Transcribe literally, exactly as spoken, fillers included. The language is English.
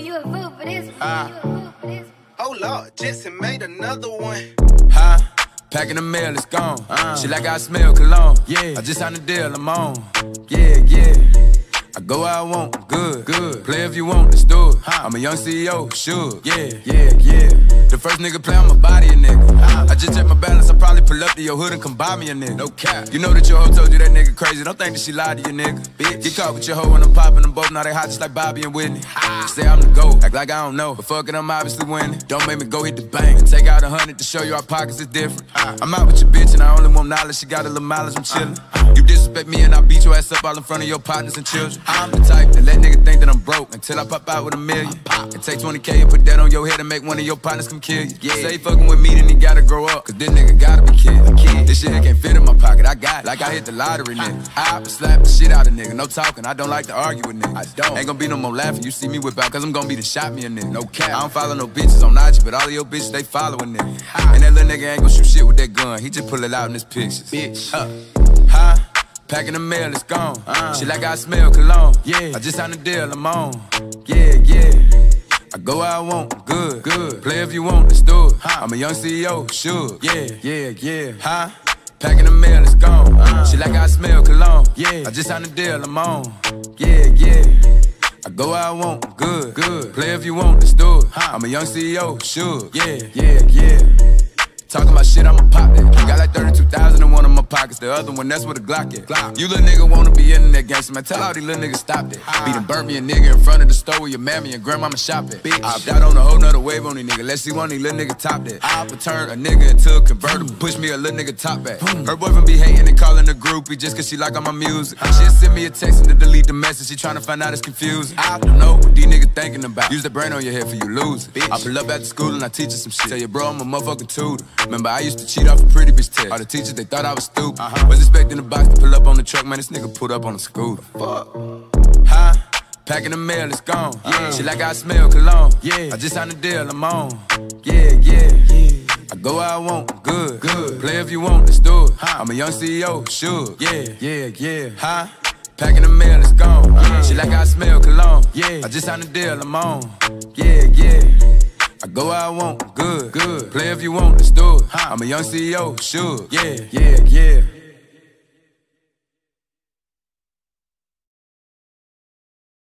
you a fool for this one. Uh, You a fool for this one. oh Lord, Jetson made another one. Huh? Packing the mail, it's gone. Uh, she like I smell cologne. Yeah. I just signed a deal, I'm on. Yeah, yeah. I go where I want, good, good. Play if you want, let's do it. Huh. I'm a young C E O, sure. Yeah, yeah, yeah. The first nigga play on my body, a nigga. Uh, I just check my balance, I probably pull up to your hood and come buy me a nigga. No cap. You know that your hoe told you that nigga crazy. Don't think that she lied to you, nigga. Bitch. Get caught with your hoe when I'm popping them both. Now they hot just like Bobby and Whitney. Ah. Say I'm the GOAT, act like I don't know. But fuck it, I'm obviously winning. Don't make me go hit the bank and take out a hundred to show you our pockets is different. Uh, I'm out with your bitch and I only want knowledge. She got a little mileage, I'm chillin'. Uh, you disrespect me and I beat your ass up all in front of your partners and children. I'm the type that let niggas think that I'm broke until I pop out with a million. And take twenty K and put that on your head and make one of your partners come kill you. Yeah. Say fucking with me, then he gotta grow up, cause this nigga gotta be killed. This shit can't fit in my pocket, I got it, like I hit the lottery, nigga. I slap the shit out of nigga, no talking, I don't like to argue with niggas. I don't. Ain't gonna be no more laughing, you see me whip out, cause I'm gonna be the shot me a nigga. No cap. I don't follow no bitches on I G, but all of your bitches, they following nigga. And that little nigga ain't gonna shoot shit with that gun, he just pull it out in his pictures. Bitch. Huh? Huh? Packing the mail, it's gone. Uh, she like I smell cologne. Yeah. I just signed a deal, I'm on. Yeah, yeah. I go where I want, good, good. Play if you want, let's do it. Huh. I'm a young C E O, sure. Yeah, yeah, yeah. Huh? Packing the mail, it's gone. Uh, she like I smell cologne. Yeah. I just signed a deal, I'm on. Yeah, yeah. I go where I want, good, good. Play if you want, let's do it. Huh. I'm a young C E O, sure. Yeah, yeah, yeah. Talking about shit, I'ma pop that. Got like thirty-two thousand in one of my pockets. The other one, that's where the Glock at. Glock. You little nigga wanna be in that gangster, man. Tell all these little niggas stop that. Ah. Beat and burn me a nigga in front of the store where your mammy and grandmama shop at. Bitch. I got on a whole nother wave on these niggas. Let's see one of these little niggas top that. I'll turn a nigga into a convertible. Push me a little nigga top back. Her boyfriend be hating and calling a groupie just cause she like all my music. She'll send me a text and to delete the message. She tryna find out it's confusing. I don't know what these niggas thinking about. Use the brain on your head for you lose it. I pull up after school and I teach you some shit. Tell your bro I'm a motherfucking tutor. Remember I used to cheat off a pretty bitch test. All the teachers, they thought I was stupid. Uh-huh. Was expecting the box to pull up on the truck, man, this nigga pulled up on the scooter. Fuck. Huh? Packing the mail, it's gone. Yeah. She like I smell cologne. Yeah. I just signed a deal, I'm on. Yeah, yeah, yeah. I go where I want, good, good. Play if you want, let's do it. Huh. I'm a young C E O, sure. Yeah, yeah, yeah. Huh? Packing the mail, it's gone. Yeah. She like I smell cologne. Yeah. I just signed a deal, I'm on. Yeah, yeah. I go where I want, good, good. Play if you want, let's do it. Huh. I'm a young C E O, sure. Yeah, yeah, yeah.